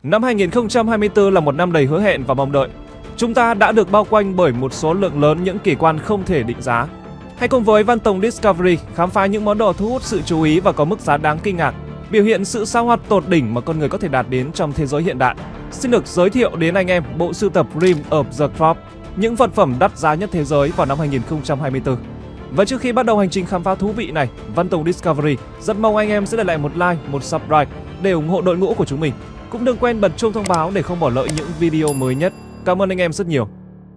Năm 2024 là một năm đầy hứa hẹn và mong đợi. Chúng ta đã được bao quanh bởi một số lượng lớn những kỳ quan không thể định giá. Hãy cùng với Văn Tùng Discovery khám phá những món đồ thu hút sự chú ý và có mức giá đáng kinh ngạc, biểu hiện sự sao hoạt tột đỉnh mà con người có thể đạt đến trong thế giới hiện đại. Xin được giới thiệu đến anh em bộ sưu tập Rim of the Crop, những vật phẩm đắt giá nhất thế giới vào năm 2024. Và trước khi bắt đầu hành trình khám phá thú vị này, Văn Tùng Discovery rất mong anh em sẽ để lại một like, một subscribe để ủng hộ đội ngũ của chúng mình. Cũng đừng quên bật chuông thông báo để không bỏ lỡ những video mới nhất. Cảm ơn anh em rất nhiều.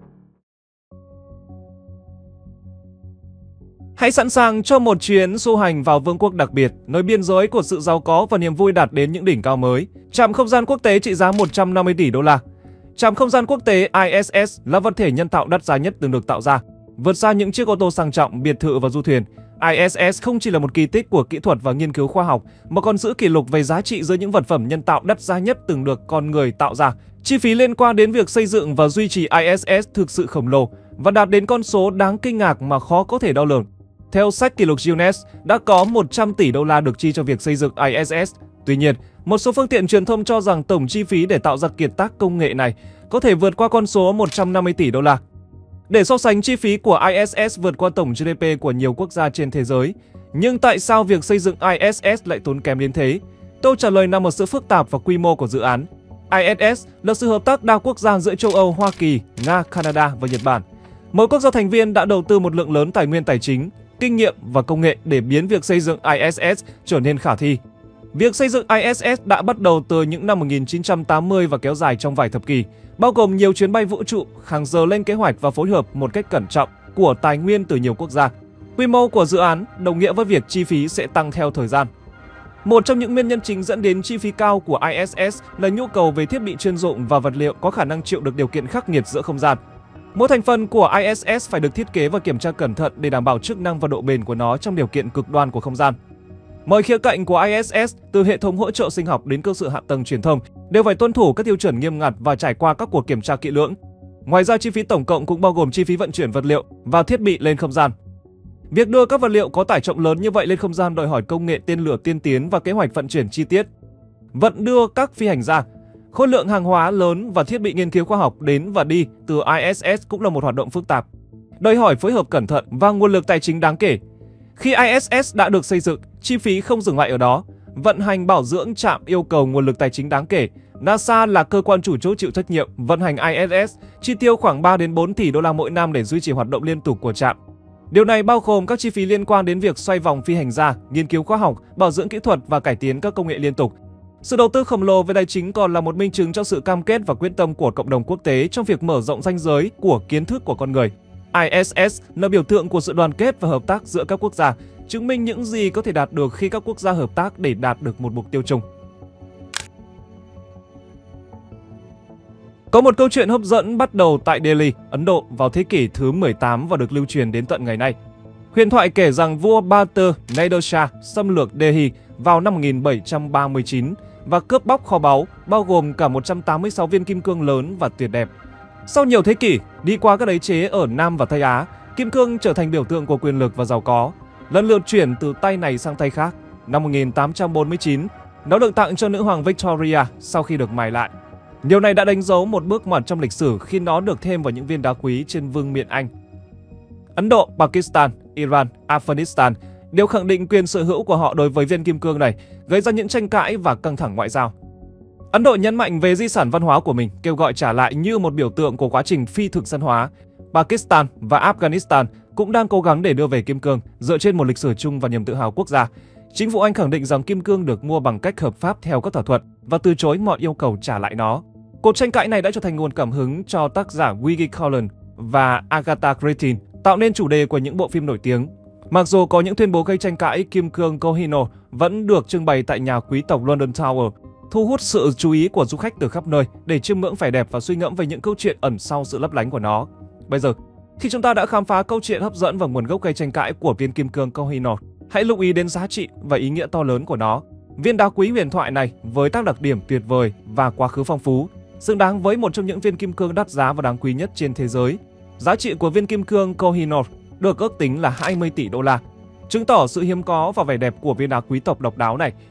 Hãy sẵn sàng cho một chuyến du hành vào vương quốc đặc biệt, nơi biên giới của sự giàu có và niềm vui đạt đến những đỉnh cao mới. Trạm không gian quốc tế trị giá 150 tỷ đô la. Trạm không gian quốc tế ISS là vật thể nhân tạo đắt giá nhất từng được tạo ra. Vượt xa những chiếc ô tô sang trọng, biệt thự và du thuyền, ISS không chỉ là một kỳ tích của kỹ thuật và nghiên cứu khoa học, mà còn giữ kỷ lục về giá trị giữa những vật phẩm nhân tạo đắt giá nhất từng được con người tạo ra. Chi phí liên quan đến việc xây dựng và duy trì ISS thực sự khổng lồ và đạt đến con số đáng kinh ngạc mà khó có thể đo lường. Theo sách kỷ lục Guinness, đã có 100 tỷ đô la được chi cho việc xây dựng ISS. Tuy nhiên, một số phương tiện truyền thông cho rằng tổng chi phí để tạo ra kiệt tác công nghệ này có thể vượt qua con số 150 tỷ đô la. Để so sánh chi phí của ISS vượt qua tổng GDP của nhiều quốc gia trên thế giới, nhưng tại sao việc xây dựng ISS lại tốn kém đến thế? Câu trả lời nằm ở sự phức tạp và quy mô của dự án. ISS là sự hợp tác đa quốc gia giữa châu Âu, Hoa Kỳ, Nga, Canada và Nhật Bản. Mỗi quốc gia thành viên đã đầu tư một lượng lớn tài nguyên tài chính, kinh nghiệm và công nghệ để biến việc xây dựng ISS trở nên khả thi. Việc xây dựng ISS đã bắt đầu từ những năm 1980 và kéo dài trong vài thập kỷ, bao gồm nhiều chuyến bay vũ trụ, hàng giờ lên kế hoạch và phối hợp một cách cẩn trọng của tài nguyên từ nhiều quốc gia. Quy mô của dự án đồng nghĩa với việc chi phí sẽ tăng theo thời gian. Một trong những nguyên nhân chính dẫn đến chi phí cao của ISS là nhu cầu về thiết bị chuyên dụng và vật liệu có khả năng chịu được điều kiện khắc nghiệt giữa không gian. Mỗi thành phần của ISS phải được thiết kế và kiểm tra cẩn thận để đảm bảo chức năng và độ bền của nó trong điều kiện cực đoan của không gian. Mọi khía cạnh của ISS, từ hệ thống hỗ trợ sinh học đến cơ sở hạ tầng truyền thông, đều phải tuân thủ các tiêu chuẩn nghiêm ngặt và trải qua các cuộc kiểm tra kỹ lưỡng. Ngoài ra, chi phí tổng cộng cũng bao gồm chi phí vận chuyển vật liệu và thiết bị lên không gian. Việc đưa các vật liệu có tải trọng lớn như vậy lên không gian đòi hỏi công nghệ tên lửa tiên tiến và kế hoạch vận chuyển chi tiết. Vận đưa các phi hành gia, khối lượng hàng hóa lớn và thiết bị nghiên cứu khoa học đến và đi từ ISS cũng là một hoạt động phức tạp, đòi hỏi phối hợp cẩn thận và nguồn lực tài chính đáng kể. Khi ISS đã được xây dựng, chi phí không dừng lại ở đó. Vận hành bảo dưỡng trạm yêu cầu nguồn lực tài chính đáng kể. NASA là cơ quan chủ chốt chịu trách nhiệm vận hành ISS, chi tiêu khoảng 3 đến 4 tỷ đô la mỗi năm để duy trì hoạt động liên tục của trạm. Điều này bao gồm các chi phí liên quan đến việc xoay vòng phi hành gia, nghiên cứu khoa học, bảo dưỡng kỹ thuật và cải tiến các công nghệ liên tục. Sự đầu tư khổng lồ về tài chính còn là một minh chứng cho sự cam kết và quyết tâm của cộng đồng quốc tế trong việc mở rộng ranh giới của kiến thức của con người. ISS là biểu tượng của sự đoàn kết và hợp tác giữa các quốc gia, chứng minh những gì có thể đạt được khi các quốc gia hợp tác để đạt được một mục tiêu chung. Có một câu chuyện hấp dẫn bắt đầu tại Delhi, Ấn Độ vào thế kỷ thứ 18 và được lưu truyền đến tận ngày nay. Huyền thoại kể rằng vua Bhattu Nader Shah xâm lược Delhi vào năm 1739 và cướp bóc kho báu, bao gồm cả 186 viên kim cương lớn và tuyệt đẹp. Sau nhiều thế kỷ, đi qua các đế chế ở Nam và Tây Á, kim cương trở thành biểu tượng của quyền lực và giàu có, lần lượt chuyển từ tay này sang tay khác. Năm 1849, nó được tặng cho nữ hoàng Victoria sau khi được mài lại. Điều này đã đánh dấu một bước ngoặt trong lịch sử khi nó được thêm vào những viên đá quý trên vương miện Anh. Ấn Độ, Pakistan, Iran, Afghanistan đều khẳng định quyền sở hữu của họ đối với viên kim cương này, gây ra những tranh cãi và căng thẳng ngoại giao. Ấn Độ nhấn mạnh về di sản văn hóa của mình, kêu gọi trả lại như một biểu tượng của quá trình phi thực dân hóa. Pakistan và Afghanistan cũng đang cố gắng để đưa về kim cương dựa trên một lịch sử chung và niềm tự hào quốc gia. Chính phủ Anh khẳng định rằng kim cương được mua bằng cách hợp pháp theo các thỏa thuận và từ chối mọi yêu cầu trả lại nó. Cuộc tranh cãi này đã trở thành nguồn cảm hứng cho tác giả Wilkie Collins và Agatha Christie tạo nên chủ đề của những bộ phim nổi tiếng. Mặc dù có những tuyên bố gây tranh cãi, kim cương Kohinoor vẫn được trưng bày tại nhà quý tộc London Tower, thu hút sự chú ý của du khách từ khắp nơi để chiêm ngưỡng vẻ đẹp và suy ngẫm về những câu chuyện ẩn sau sự lấp lánh của nó. Bây giờ, khi chúng ta đã khám phá câu chuyện hấp dẫn và nguồn gốc gây tranh cãi của viên kim cương Kohinoor, hãy lưu ý đến giá trị và ý nghĩa to lớn của nó. Viên đá quý huyền thoại này với các đặc điểm tuyệt vời và quá khứ phong phú, xứng đáng với một trong những viên kim cương đắt giá và đáng quý nhất trên thế giới. Giá trị của viên kim cương Kohinoor được ước tính là 20 tỷ đô la, chứng tỏ sự hiếm có và vẻ đẹp của viên đá quý tộc độc đáo này.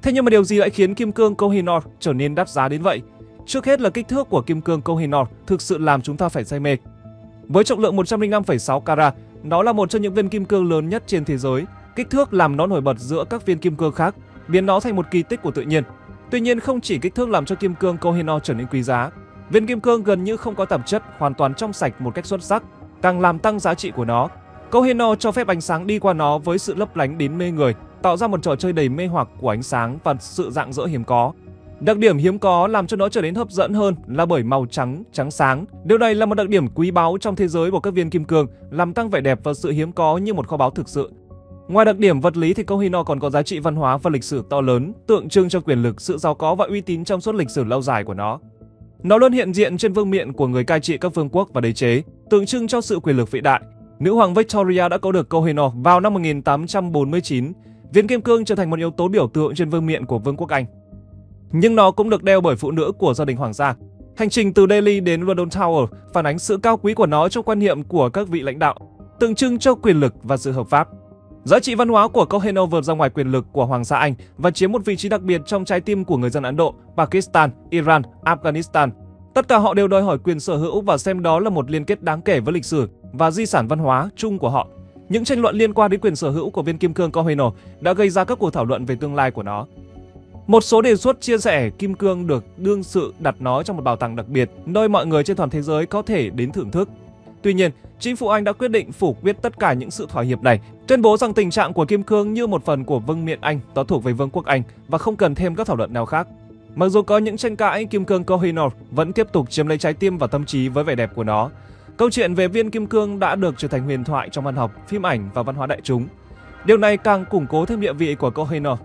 Thế nhưng mà điều gì lại khiến kim cương Koh-i-Noor trở nên đắt giá đến vậy? Trước hết là kích thước của kim cương Koh-i-Noor thực sự làm chúng ta phải say mê. Với trọng lượng 105,6 carat, nó là một trong những viên kim cương lớn nhất trên thế giới. Kích thước làm nó nổi bật giữa các viên kim cương khác, biến nó thành một kỳ tích của tự nhiên. Tuy nhiên, không chỉ kích thước làm cho kim cương Koh-i-Noor trở nên quý giá, viên kim cương gần như không có tạp chất, hoàn toàn trong sạch một cách xuất sắc, càng làm tăng giá trị của nó. Koh-i-Noor cho phép ánh sáng đi qua nó với sự lấp lánh đến mê người, tạo ra một trò chơi đầy mê hoặc của ánh sáng và sự rạng rỡ hiếm có. Đặc điểm hiếm có làm cho nó trở nên hấp dẫn hơn là bởi màu trắng, trắng sáng. Điều này là một đặc điểm quý báu trong thế giới của các viên kim cương, làm tăng vẻ đẹp và sự hiếm có như một kho báu thực sự. Ngoài đặc điểm vật lý thì Koh-i-Noor còn có giá trị văn hóa và lịch sử to lớn, tượng trưng cho quyền lực, sự giàu có và uy tín trong suốt lịch sử lâu dài của nó. Nó luôn hiện diện trên vương miện của người cai trị các vương quốc và đế chế, tượng trưng cho sự quyền lực vĩ đại. Nữ hoàng Victoria đã có được Koh-i-Noor vào năm 1849. Viên kim cương trở thành một yếu tố biểu tượng trên vương miện của Vương quốc Anh. Nhưng nó cũng được đeo bởi phụ nữ của gia đình hoàng gia. Hành trình từ Delhi đến London Tower phản ánh sự cao quý của nó trong quan niệm của các vị lãnh đạo, tượng trưng cho quyền lực và sự hợp pháp. Giá trị văn hóa của Koh-i-Noor vượt ra ngoài quyền lực của Hoàng gia Anh và chiếm một vị trí đặc biệt trong trái tim của người dân Ấn Độ, Pakistan, Iran, Afghanistan. Tất cả họ đều đòi hỏi quyền sở hữu và xem đó là một liên kết đáng kể với lịch sử và di sản văn hóa chung của họ. Những tranh luận liên quan đến quyền sở hữu của viên kim cương Koh-i-Noor đã gây ra các cuộc thảo luận về tương lai của nó. Một số đề xuất chia sẻ kim cương được đương sự đặt nó trong một bảo tàng đặc biệt, nơi mọi người trên toàn thế giới có thể đến thưởng thức. Tuy nhiên, chính phủ Anh đã quyết định phủ quyết tất cả những sự thỏa hiệp này, tuyên bố rằng tình trạng của kim cương như một phần của vương miện Anh đó thuộc về Vương quốc Anh và không cần thêm các thảo luận nào khác. Mặc dù có những tranh cãi, kim cương Koh-i-Noor vẫn tiếp tục chiếm lấy trái tim và tâm trí với vẻ đẹp của nó. Câu chuyện về viên kim cương đã được trở thành huyền thoại trong văn học, phim ảnh và văn hóa đại chúng. Điều này càng củng cố thêm địa vị của Koh-i-Noor.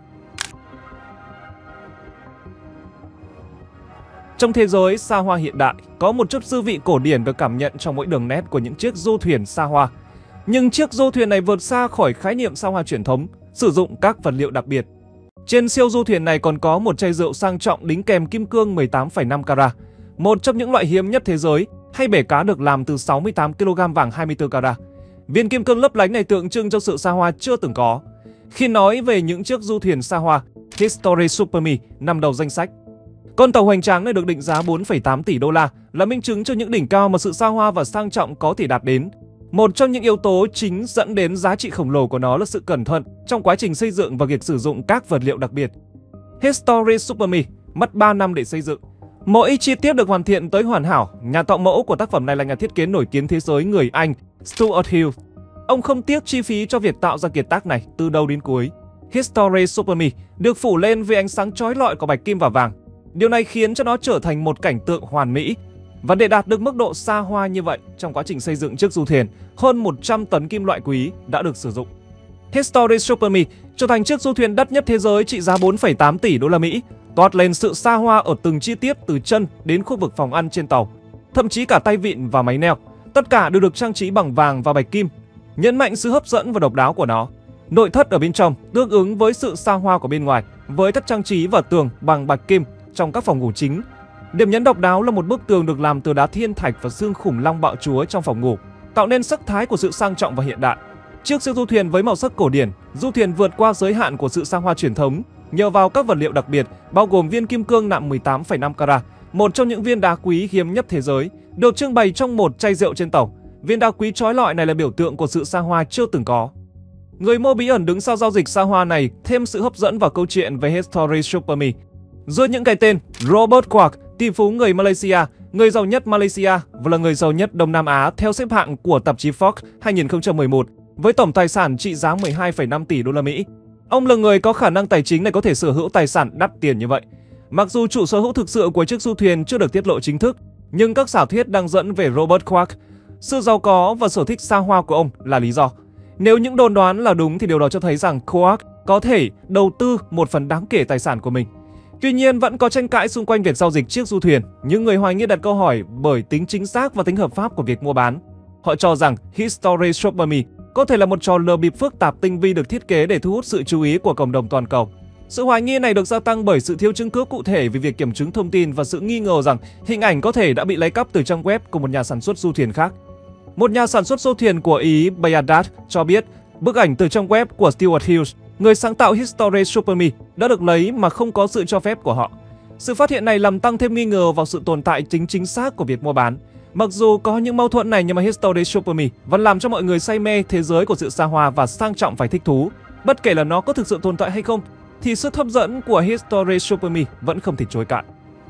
Trong thế giới xa hoa hiện đại, có một chút dư vị cổ điển được cảm nhận trong mỗi đường nét của những chiếc du thuyền xa hoa. Nhưng chiếc du thuyền này vượt xa khỏi khái niệm xa hoa truyền thống, sử dụng các vật liệu đặc biệt. Trên siêu du thuyền này còn có một chai rượu sang trọng đính kèm kim cương 18,5 carat, một trong những loại hiếm nhất thế giới, hay bể cá được làm từ 68 kg vàng 24 carat. Viên kim cương lấp lánh này tượng trưng cho sự xa hoa chưa từng có. Khi nói về những chiếc du thuyền xa hoa, History Superme nằm đầu danh sách. Con tàu hoành tráng này được định giá 4,8 tỷ đô la, là minh chứng cho những đỉnh cao mà sự xa hoa và sang trọng có thể đạt đến. Một trong những yếu tố chính dẫn đến giá trị khổng lồ của nó là sự cẩn thận trong quá trình xây dựng và việc sử dụng các vật liệu đặc biệt. History Superme mất 3 năm để xây dựng. Mỗi chi tiết được hoàn thiện tới hoàn hảo. Nhà tạo mẫu của tác phẩm này là nhà thiết kế nổi tiếng thế giới người Anh Stuart Hill. Ông không tiếc chi phí cho việc tạo ra kiệt tác này từ đầu đến cuối. History Superme được phủ lên với ánh sáng chói lọi của bạch kim và vàng. Điều này khiến cho nó trở thành một cảnh tượng hoàn mỹ. Và để đạt được mức độ xa hoa như vậy, trong quá trình xây dựng chiếc du thuyền, hơn 100 tấn kim loại quý đã được sử dụng. History Superme trở thành chiếc du thuyền đắt nhất thế giới trị giá 4,8 tỷ đô la Mỹ, toát lên sự xa hoa ở từng chi tiết từ chân đến khu vực phòng ăn trên tàu, thậm chí cả tay vịn và máy neo. Tất cả đều được trang trí bằng vàng và bạch kim, nhấn mạnh sự hấp dẫn và độc đáo của nó. Nội thất ở bên trong tương ứng với sự xa hoa của bên ngoài, với tất trang trí và tường bằng bạch kim trong các phòng ngủ chính. Điểm nhấn độc đáo là một bức tường được làm từ đá thiên thạch và xương khủng long bạo chúa trong phòng ngủ, tạo nên sắc thái của sự sang trọng và hiện đại. Chiếc siêu du thuyền với màu sắc cổ điển, du thuyền vượt qua giới hạn của sự xa hoa truyền thống nhờ vào các vật liệu đặc biệt, bao gồm viên kim cương nặng 18,5 carat, một trong những viên đá quý hiếm nhất thế giới, được trưng bày trong một chai rượu trên tàu. Viên đá quý chói lọi này là biểu tượng của sự xa hoa chưa từng có. Người mua bí ẩn đứng sau giao dịch xa hoa này thêm sự hấp dẫn vào câu chuyện về History Superme. Giữa những cái tên Robert Kwak, tỷ phú người Malaysia, người giàu nhất Malaysia và là người giàu nhất Đông Nam Á theo xếp hạng của tạp chí Forbes 2011 với tổng tài sản trị giá 12,5 tỷ đô la Mỹ. Ông là người có khả năng tài chính này có thể sở hữu tài sản đắt tiền như vậy. Mặc dù chủ sở hữu thực sự của chiếc du thuyền chưa được tiết lộ chính thức, nhưng các giả thuyết đang dẫn về Robert Kwak. Sự giàu có và sở thích xa hoa của ông là lý do. Nếu những đồn đoán là đúng thì điều đó cho thấy rằng Kwak có thể đầu tư một phần đáng kể tài sản của mình. Tuy nhiên, vẫn có tranh cãi xung quanh việc giao dịch chiếc du thuyền. Những người hoài nghi đặt câu hỏi bởi tính chính xác và tính hợp pháp của việc mua bán. Họ cho rằng History Superme có thể là một trò lừa bịp phức tạp tinh vi được thiết kế để thu hút sự chú ý của cộng đồng toàn cầu. Sự hoài nghi này được gia tăng bởi sự thiếu chứng cứ cụ thể về việc kiểm chứng thông tin và sự nghi ngờ rằng hình ảnh có thể đã bị lấy cắp từ trang web của một nhà sản xuất du thuyền khác. Một nhà sản xuất du thuyền của Ý, Bayadat, cho biết bức ảnh từ trang web của Stuart Hughes người sáng tạo History Super Me đã được lấy mà không có sự cho phép của họ. Sự phát hiện này làm tăng thêm nghi ngờ vào sự tồn tại chính xác của việc mua bán. Mặc dù có những mâu thuẫn này nhưng mà History Super Me vẫn làm cho mọi người say mê thế giới của sự xa hoa và sang trọng phải thích thú. Bất kể là nó có thực sự tồn tại hay không, thì sức hấp dẫn của History Super Me vẫn không thể chối cãi.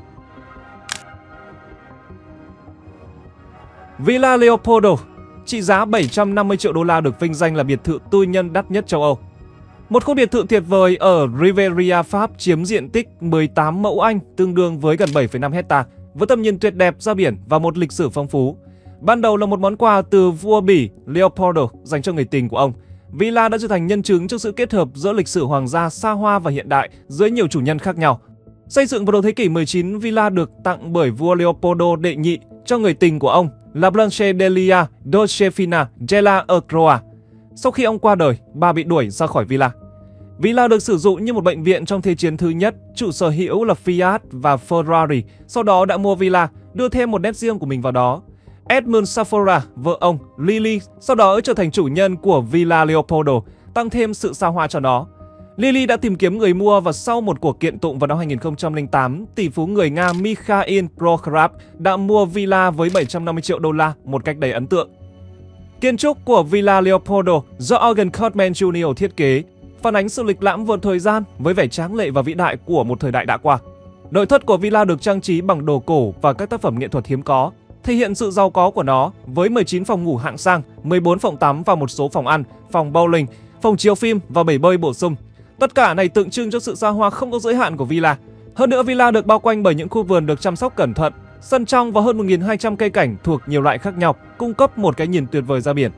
Villa Leopoldo, trị giá 750 triệu đô la, được vinh danh là biệt thự tư nhân đắt nhất châu Âu. Một khu biệt thự tuyệt vời ở Riviera, Pháp, chiếm diện tích 18 mẫu Anh, tương đương với gần 7,5 hecta, với tầm nhìn tuyệt đẹp ra biển và một lịch sử phong phú. Ban đầu là một món quà từ vua Bỉ Leopoldo dành cho người tình của ông, villa đã trở thành nhân chứng cho sự kết hợp giữa lịch sử hoàng gia xa hoa và hiện đại dưới nhiều chủ nhân khác nhau. Xây dựng vào đầu thế kỷ 19, villa được tặng bởi vua Leopoldo đệ nhị cho người tình của ông là Blanche Delia Dolcefina della Croa. Sau khi ông qua đời, bà bị đuổi ra khỏi villa. Villa được sử dụng như một bệnh viện trong Thế chiến thứ nhất. Chủ sở hữu là Fiat và Ferrari sau đó đã mua villa, đưa thêm một nét riêng của mình vào đó. Edmund Safora, vợ ông, Lily, sau đó trở thành chủ nhân của Villa Leopoldo, tăng thêm sự xa hoa cho nó. Lily đã tìm kiếm người mua và sau một cuộc kiện tụng vào năm 2008, tỷ phú người Nga Mikhail Prokhorov đã mua villa với 750 triệu đô la một cách đầy ấn tượng. Kiến trúc của Villa Leopoldo do Eugene Cartman Jr. thiết kế, phản ánh sự lịch lãm vượt thời gian với vẻ tráng lệ và vĩ đại của một thời đại đã qua. Nội thất của villa được trang trí bằng đồ cổ và các tác phẩm nghệ thuật hiếm có, thể hiện sự giàu có của nó với 19 phòng ngủ hạng sang, 14 phòng tắm và một số phòng ăn, phòng bowling, phòng chiếu phim và bể bơi bổ sung. Tất cả này tượng trưng cho sự xa hoa không có giới hạn của villa. Hơn nữa, villa được bao quanh bởi những khu vườn được chăm sóc cẩn thận, sân trong và hơn 1.200 cây cảnh thuộc nhiều loại khác nhau, cung cấp một cái nhìn tuyệt vời ra biển.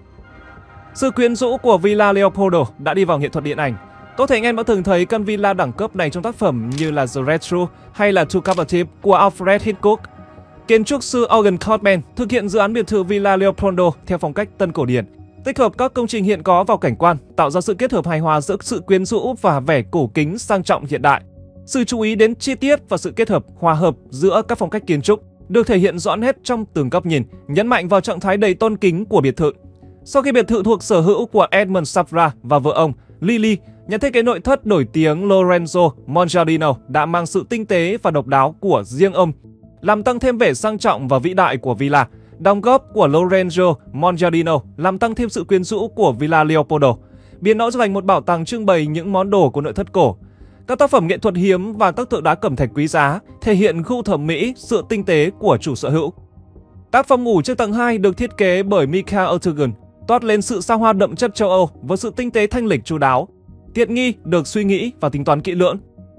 Sự quyến rũ của Villa Leopoldo đã đi vào nghệ thuật điện ảnh. Có thể anh em đã từng thấy căn villa đẳng cấp này trong tác phẩm như là The Retro hay là To Captive của Alfred Hitchcock. Kiến trúc sư Eugene Cartman thực hiện dự án biệt thự Villa Leopoldo theo phong cách tân cổ điển, tích hợp các công trình hiện có vào cảnh quan, tạo ra sự kết hợp hài hòa giữa sự quyến rũ và vẻ cổ kính sang trọng hiện đại. Sự chú ý đến chi tiết và sự kết hợp hòa hợp giữa các phong cách kiến trúc được thể hiện rõ nét trong từng góc nhìn, nhấn mạnh vào trạng thái đầy tôn kính của biệt thự. Sau khi biệt thự thuộc sở hữu của Edmund Safra và vợ ông Lily, nhà thiết kế nội thất nổi tiếng Lorenzo Mongiardino đã mang sự tinh tế và độc đáo của riêng ông, làm tăng thêm vẻ sang trọng và vĩ đại của villa. Đóng góp của Lorenzo Mongiardino làm tăng thêm sự quyến rũ của Villa Leopoldo, biến nó trở thành một bảo tàng trưng bày những món đồ của nội thất cổ. Các tác phẩm nghệ thuật hiếm và các tượng đá cẩm thạch quý giá thể hiện gu thẩm mỹ, sự tinh tế của chủ sở hữu. Các phòng ngủ trên tầng 2 được thiết kế bởi Michael Ertegun, toát lên sự xa hoa đậm chất châu Âu với sự tinh tế thanh lịch chu đáo. Tiện nghi được suy nghĩ và tính toán kỹ lưỡng.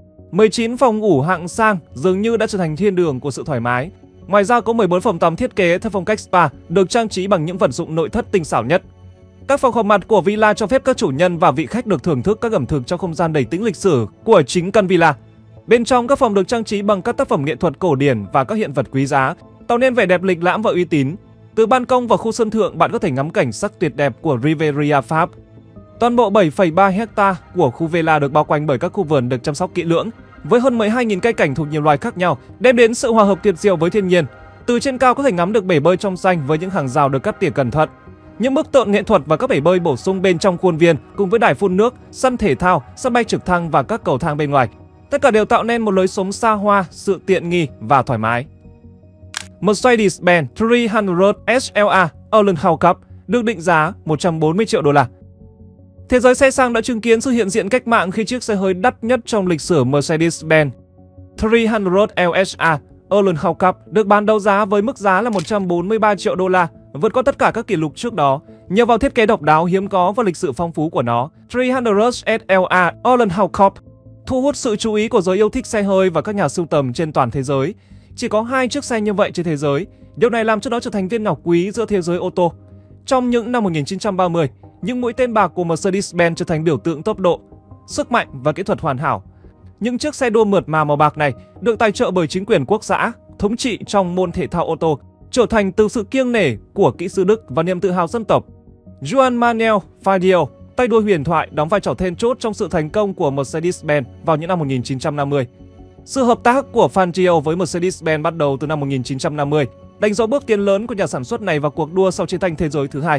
19 phòng ngủ hạng sang dường như đã trở thành thiên đường của sự thoải mái. Ngoài ra có 14 phòng tắm thiết kế theo phong cách spa được trang trí bằng những vật dụng nội thất tinh xảo nhất. Các phòng họp mặt của villa cho phép các chủ nhân và vị khách được thưởng thức các ẩm thực trong không gian đầy tính lịch sử của chính căn villa. Bên trong các phòng được trang trí bằng các tác phẩm nghệ thuật cổ điển và các hiện vật quý giá, tạo nên vẻ đẹp lịch lãm và uy tín. Từ ban công và khu sân thượng, bạn có thể ngắm cảnh sắc tuyệt đẹp của Riviera, Pháp. Toàn bộ 7,3 hecta của khu villa được bao quanh bởi các khu vườn được chăm sóc kỹ lưỡng, với hơn 12.000 cây cảnh thuộc nhiều loài khác nhau, đem đến sự hòa hợp tuyệt diệu với thiên nhiên. Từ trên cao có thể ngắm được bể bơi trong xanh với những hàng rào được cắt tỉa cẩn thận. Những bức tượng nghệ thuật và các bể bơi bổ sung bên trong khuôn viên cùng với đài phun nước, sân thể thao, sân bay trực thăng và các cầu thang bên ngoài. Tất cả đều tạo nên một lối sống xa hoa, sự tiện nghi và thoải mái. Mercedes-Benz 300 SLA Erlenhout Cup được định giá 140 triệu đô la. Thế giới xe sang đã chứng kiến sự hiện diện cách mạng khi chiếc xe hơi đắt nhất trong lịch sử Mercedes-Benz 300 LSA Erlenhout Cup được bán đấu giá với mức giá là 143 triệu đô la, vượt qua tất cả các kỷ lục trước đó. Nhờ vào thiết kế độc đáo hiếm có và lịch sử phong phú của nó, 300 SLA Erlenhout Cup thu hút sự chú ý của giới yêu thích xe hơi và các nhà sưu tầm trên toàn thế giới. Chỉ có 2 chiếc xe như vậy trên thế giới. Điều này làm cho nó trở thành viên ngọc quý giữa thế giới ô tô. Trong những năm 1930, những mũi tên bạc của Mercedes-Benz trở thành biểu tượng tốc độ, sức mạnh và kỹ thuật hoàn hảo. Những chiếc xe đua mượt mà màu bạc này được tài trợ bởi chính quyền quốc xã, thống trị trong môn thể thao ô tô, trở thành từ sự kiêng nể của kỹ sư Đức và niềm tự hào dân tộc. Juan Manuel Fangio, tay đua huyền thoại, đóng vai trò then chốt trong sự thành công của Mercedes-Benz vào những năm 1950. Sự hợp tác của Fangio với Mercedes-Benz bắt đầu từ năm 1950, đánh dấu bước tiến lớn của nhà sản xuất này vào cuộc đua sau chiến tranh thế giới thứ hai.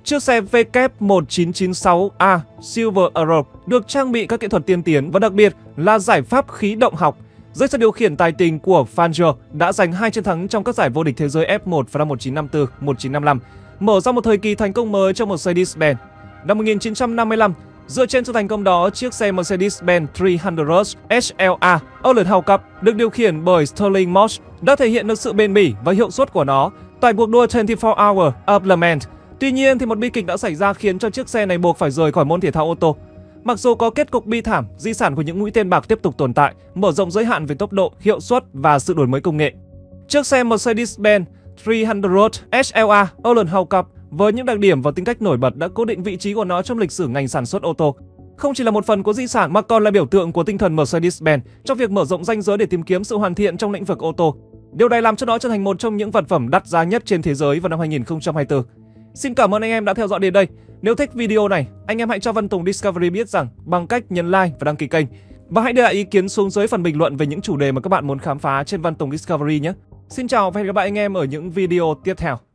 Chiếc xe W1996A Silver Europe được trang bị các kỹ thuật tiên tiến và đặc biệt là giải pháp khí động học. Dưới sự điều khiển tài tình của Fangio đã giành 2 chiến thắng trong các giải vô địch thế giới F1 vào năm 1954, 1955, mở ra một thời kỳ thành công mới cho Mercedes-Benz. Năm 1955, dựa trên sự thành công đó, chiếc xe Mercedes-Benz 300 SLA Orlen House Cup được điều khiển bởi Stirling Moss đã thể hiện được sự bền bỉ và hiệu suất của nó tại cuộc đua 24 Hours of Le Mans. Tuy nhiên thì một bi kịch đã xảy ra khiến cho chiếc xe này buộc phải rời khỏi môn thể thao ô tô. Mặc dù có kết cục bi thảm, di sản của những mũi tên bạc tiếp tục tồn tại, mở rộng giới hạn về tốc độ, hiệu suất và sự đổi mới công nghệ. Chiếc xe Mercedes-Benz 300 SLA Orlen House Cup với những đặc điểm và tính cách nổi bật đã cố định vị trí của nó trong lịch sử ngành sản xuất ô tô. Không chỉ là một phần của di sản mà còn là biểu tượng của tinh thần Mercedes-Benz trong việc mở rộng ranh giới để tìm kiếm sự hoàn thiện trong lĩnh vực ô tô. Điều này làm cho nó trở thành một trong những vật phẩm đắt giá nhất trên thế giới vào năm 2024. Xin cảm ơn anh em đã theo dõi đến đây. Nếu thích video này, anh em hãy cho Văn Tùng Discovery biết rằng bằng cách nhấn like và đăng ký kênh. Và hãy để lại ý kiến xuống dưới phần bình luận về những chủ đề mà các bạn muốn khám phá trên Văn Tùng Discovery nhé. Xin chào và hẹn gặp lại anh em ở những video tiếp theo.